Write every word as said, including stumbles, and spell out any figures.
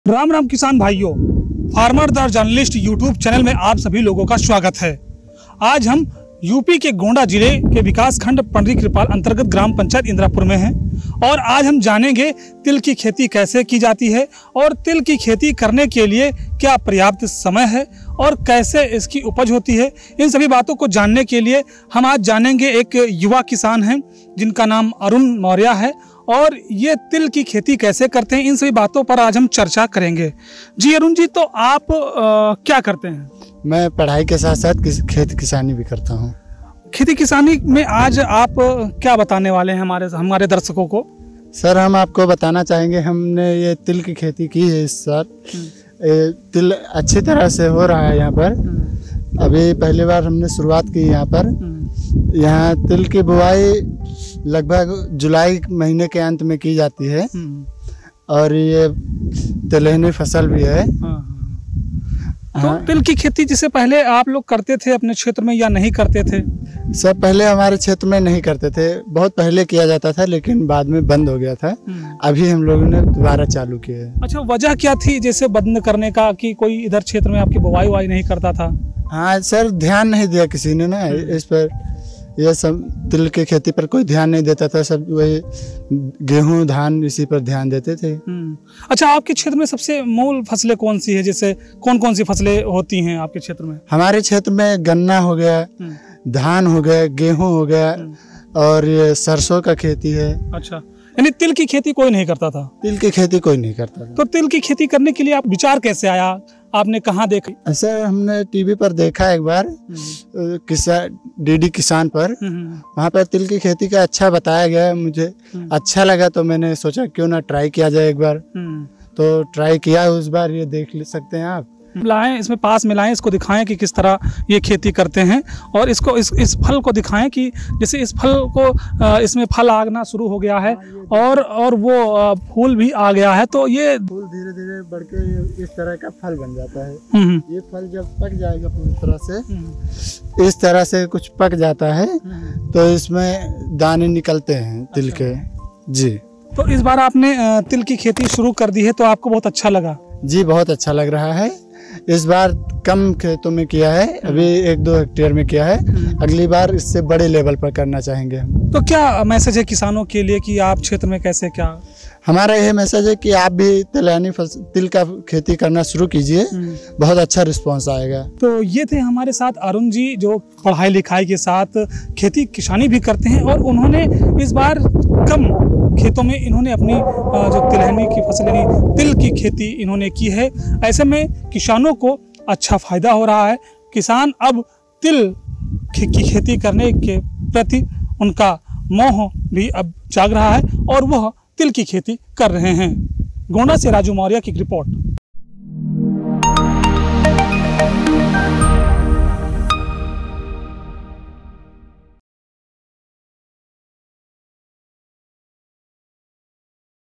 राम राम किसान भाइयों, farmer the journalist YouTube channel में आप सभी लोगों का स्वागत है। आज हम यूपी के गोंडा जिले के विकास खंड पंडरी कृपाल अंतर्गत ग्राम पंचायत इंदिरापुर में हैं और आज हम जानेंगे तिल की खेती कैसे की जाती है और तिल की खेती करने के लिए क्या पर्याप्त समय है और कैसे इसकी उपज होती है। इन सभी बातों को जानने के लिए हम आज जानेंगे एक युवा किसान हैं जिनका नाम अरुण मौर्य है और ये तिल की खेती कैसे करते हैं, इन सभी बातों पर आज हम चर्चा करेंगे। जी अरुण जी, तो आप आ, क्या करते हैं? मैं पढ़ाई के साथ साथ किस, खेती किसानी भी करता हूँ। खेती किसानी में आज आप क्या बताने वाले हैं हमारे हमारे दर्शकों को? सर, हम आपको बताना चाहेंगे, हमने ये तिल की खेती की है इस साल। तिल अच्छी तरह से हो रहा है यहाँ पर। अभी पहली बार हमने शुरुआत की यहाँ पर। यहाँ तिल की बुआई लगभग जुलाई महीने के अंत में की जाती है और ये तिलहनी फसल भी है। तो हाँ। तिल की खेती जिसे पहले आप लोग करते थे अपने क्षेत्र में या नहीं करते थे? सब पहले हमारे क्षेत्र में नहीं करते थे, बहुत पहले किया जाता था लेकिन बाद में बंद हो गया था। अभी हम लोगों ने दोबारा चालू किया है। अच्छा, वजह क्या थी जैसे बंद करने का, कि कोई इधर क्षेत्र में आपकी बुवाई उवाई नहीं करता था? हाँ सर, ध्यान नहीं दिया किसी ने ना इस पर। ये सब तिल की खेती पर कोई ध्यान नहीं देता था, सब वही गेहूं धान इसी पर ध्यान देते थे। अच्छा, आपके क्षेत्र में सबसे मूल फसलें कौन सी है? जैसे कौन कौन सी फसलें होती हैं आपके क्षेत्र में? हमारे क्षेत्र में गन्ना हो गया, धान हो गया, गेहूं हो गया और ये सरसों का खेती है। अच्छा, यानी तिल की खेती कोई नहीं करता था? तिल की खेती कोई नहीं करता था। तो तिल की खेती करने के लिए आप विचार कैसे आया? आपने कहाँ देखा? सर, हमने टीवी पर देखा एक बार, किसान डीडी किसान पर, वहाँ पर तिल की खेती का अच्छा बताया गया। मुझे अच्छा लगा तो मैंने सोचा क्यों ना ट्राई किया जाए एक बार। तो ट्राई किया उस बार। ये देख सकते हैं आप। लाएं, इसमें पास में लाएं, इसको दिखाएं कि किस तरह ये खेती करते हैं और इसको इस इस फल को दिखाएं कि जैसे इस फल को इसमें फल आना शुरू हो गया है और और वो फूल भी आ गया है। तो ये फूल धीरे धीरे बढ़ के इस तरह का फल बन जाता है। ये फल जब पक जाएगा पूरी तरह से, इस तरह से कुछ पक जाता है तो इसमें दाने निकलते हैं तिल के। जी, तो इस बार आपने तिल की खेती शुरू कर दी है तो आपको बहुत अच्छा लगा? जी, बहुत अच्छा लग रहा है। इस बार कम खेतों में किया है, अभी एक दो हेक्टेयर में किया है। अगली बार इससे बड़े लेवल पर करना चाहेंगे हम। तो क्या मैसेज है किसानों के लिए कि आप क्षेत्र में कैसे क्या? हमारा यह मैसेज है कि आप भी तिलहनी तिल का खेती करना शुरू कीजिए, बहुत अच्छा रिस्पांस आएगा। तो ये थे हमारे साथ अरुण जी, जो पढ़ाई लिखाई के साथ खेती किसानी भी करते हैं और उन्होंने इस बार कम खेतों में इन्होंने अपनी जो तिलहनी की फसल यानी तिल की खेती इन्होंने की है। ऐसे में किसानों को अच्छा फायदा हो रहा है। किसान अब तिल की खेती करने के प्रति उनका मोह भी अब जाग रहा है और वह तिल की खेती कर रहे हैं। गोंडा से राजू मौर्य की रिपोर्ट।